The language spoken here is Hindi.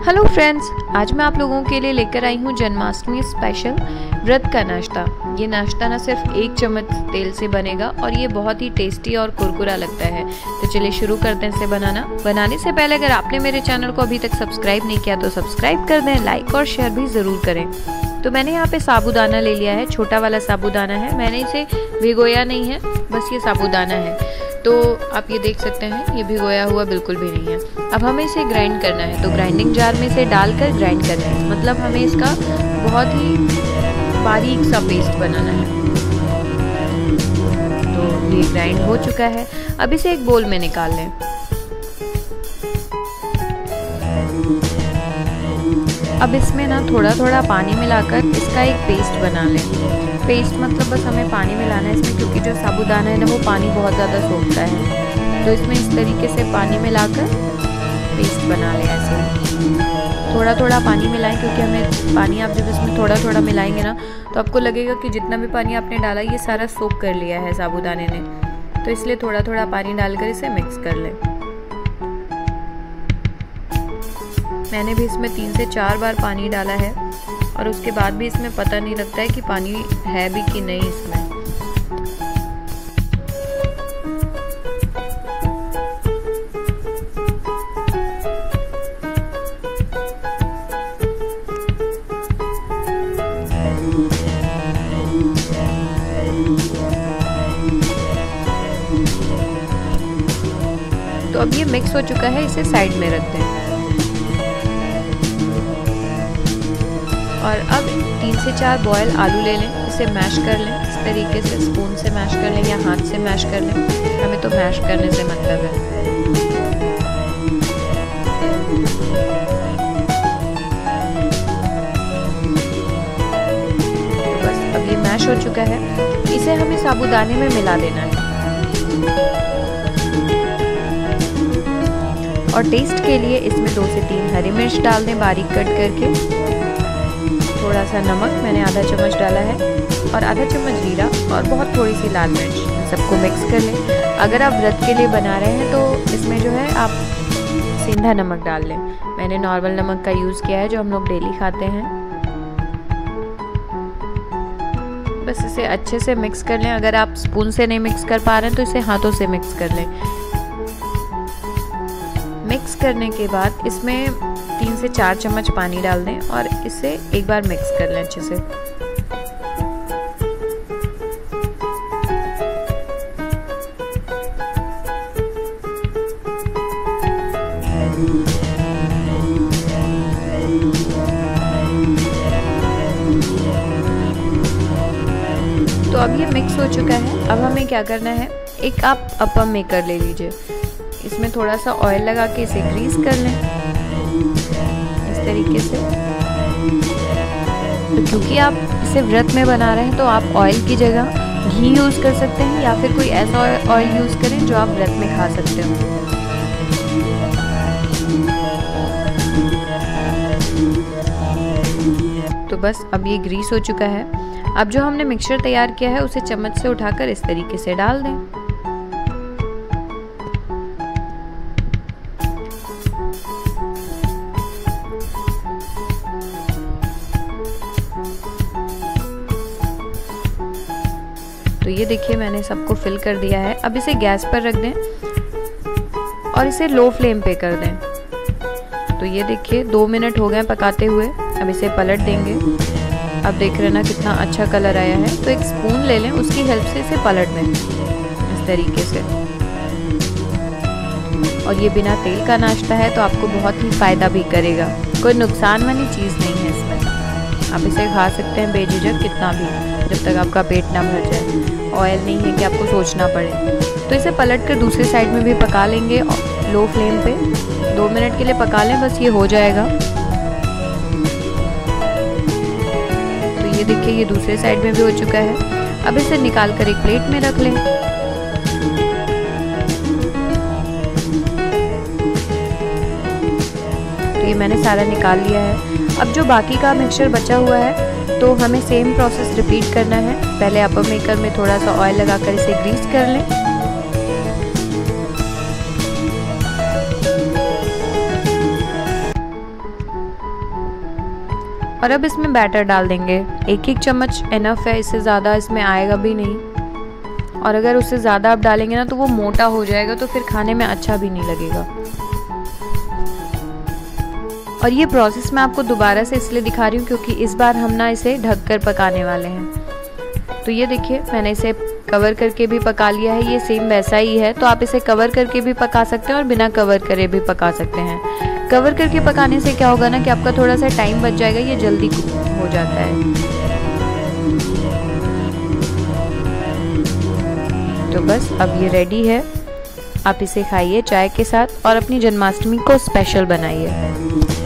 हेलो फ्रेंड्स, आज मैं आप लोगों के लिए लेकर आई हूँ जन्माष्टमी स्पेशल व्रत का नाश्ता। ये नाश्ता ना सिर्फ 1 चम्मच तेल से बनेगा और ये बहुत ही टेस्टी और कुरकुरा लगता है। तो चलिए शुरू करते हैं इसे बनाना। बनाने से पहले अगर आपने मेरे चैनल को अभी तक सब्सक्राइब नहीं किया तो सब्सक्राइब कर दें, लाइक और शेयर भी ज़रूर करें। तो मैंने यहाँ पे साबूदाना ले लिया है, छोटा वाला साबूदाना है। मैंने इसे भिगोया नहीं है, बस ये साबूदाना है। तो आप ये देख सकते हैं, ये भिगोया हुआ बिल्कुल भी नहीं है। अब हमें इसे ग्राइंड करना है, तो ग्राइंडिंग जार में इसे डालकर ग्राइंड करना है। मतलब हमें इसका बहुत ही बारीक सा पेस्ट बनाना है। तो ये ग्राइंड हो चुका है। अब इसे एक बोल में निकाल लें। अब इसमें ना थोड़ा थोड़ा पानी मिलाकर इसका एक पेस्ट बना लें। पेस्ट मतलब बस हमें पानी मिलाना है इसमें, क्योंकि जो साबूदाना है ना वो पानी बहुत ज़्यादा सोखता है। तो इसमें इस तरीके से पानी मिलाकर पेस्ट बना लें। ऐसे थोड़ा थोड़ा पानी मिलाएं, क्योंकि हमें पानी आप जब इसमें थोड़ा थोड़ा मिलाएंगे ना तो आपको लगेगा कि जितना भी पानी आपने डाला ये सारा सोख कर लिया है साबूदाने ने। तो इसलिए थोड़ा थोड़ा पानी डालकर इसे मिक्स कर लें। मैंने भी इसमें 3 से 4 बार पानी डाला है और उसके बाद भी इसमें पता नहीं लगता है कि पानी है भी कि नहीं इसमें। तो अब ये मिक्स हो चुका है, इसे साइड में रख दें। और अब 3 से 4 बॉयल आलू ले लें, इसे मैश कर लें। इस तरीके से स्पून से मैश कर लें या हाथ से मैश कर लें, हमें तो मैश करने से मतलब है। तो बस अब ये मैश हो चुका है, इसे हमें साबूदाने में मिला देना है। और टेस्ट के लिए इसमें 2 से 3 हरी मिर्च डाल दें बारीक कट करके। थोड़ा सा नमक, मैंने आधा चम्मच डाला है, और आधा चम्मच जीरा और बहुत थोड़ी सी लाल मिर्च। सबको मिक्स कर लें। अगर आप व्रत के लिए बना रहे हैं तो इसमें जो है आप सेंधा नमक डाल लें। मैंने नॉर्मल नमक का यूज़ किया है जो हम लोग डेली खाते हैं। बस इसे अच्छे से मिक्स कर लें। अगर आप स्पून से नहीं मिक्स कर पा रहे हैं तो इसे हाथों से मिक्स कर लें। मिक्स करने के बाद इसमें 3 से 4 चम्मच पानी डाल दें और इसे एक बार मिक्स कर लें अच्छे से। तो अब ये मिक्स हो चुका है। अब हमें क्या करना है, एक आप अप्पम मेकर ले लीजिए। इसमें थोड़ा सा ऑयल लगा के इसे ग्रीस कर लें इस तरीके से। तो क्योंकि आप इसे व्रत में बना रहे हैं तो आप ऑयल की जगह घी यूज़ कर सकते हैं, या फिर कोई ऐसा ऑयल यूज़ करें जो आप व्रत में खा सकते हो। तो बस अब ये ग्रीस हो चुका है। अब जो हमने मिक्सचर तैयार किया है उसे चम्मच से उठाकर इस तरीके से डाल दें। तो ये देखिए मैंने सबको फिल कर दिया है। अब इसे गैस पर रख दें और इसे लो फ्लेम पे कर दें। तो ये देखिए 2 मिनट हो गए पकाते हुए। अब इसे पलट देंगे। अब देख रहे ना कितना अच्छा कलर आया है। तो एक स्पून ले लें, उसकी हेल्प से इसे पलट दें इस तरीके से। और ये बिना तेल का नाश्ता है तो आपको बहुत ही फ़ायदा भी करेगा। कोई नुकसान वाली चीज़ नहीं है इसमें। आप इसे खा सकते हैं बेझिझक कितना भी, जब तक आपका पेट ना भर जाए। ऑयल नहीं है कि आपको सोचना पड़े। तो इसे पलट कर दूसरी साइड में भी पका लेंगे लो फ्लेम पे। 2 मिनट के लिए पका लें, बस ये हो जाएगा। तो ये देखिए ये दूसरे साइड में भी हो चुका है। अब इसे निकाल कर एक प्लेट में रख लें। तो ये मैंने सारा निकाल लिया है। अब जो बाकी का मिक्सचर बचा हुआ है तो हमें सेम प्रोसेस रिपीट करना है। पहले अप्पम मेकर में थोड़ा सा ऑयल लगाकर इसे ग्रीस कर लें। और अब इसमें बैटर डाल देंगे। एक एक चम्मच इनफ है, इससे ज़्यादा इसमें आएगा भी नहीं। और अगर उससे ज़्यादा आप डालेंगे ना तो वो मोटा हो जाएगा, तो फिर खाने में अच्छा भी नहीं लगेगा। और ये प्रोसेस मैं आपको दोबारा से इसलिए दिखा रही हूँ क्योंकि इस बार हम ना इसे ढककर पकाने वाले हैं। तो ये देखिए मैंने इसे कवर करके भी पका लिया है, ये सेम वैसा ही है। तो आप इसे कवर करके भी पका सकते हैं और बिना कवर करे भी पका सकते हैं। कवर करके पकाने से क्या होगा ना कि आपका थोड़ा सा टाइम बच जाएगा, ये जल्दी हो जाता है। तो बस अब ये रेडी है, आप इसे खाइए चाय के साथ और अपनी जन्माष्टमी को स्पेशल बनाइए।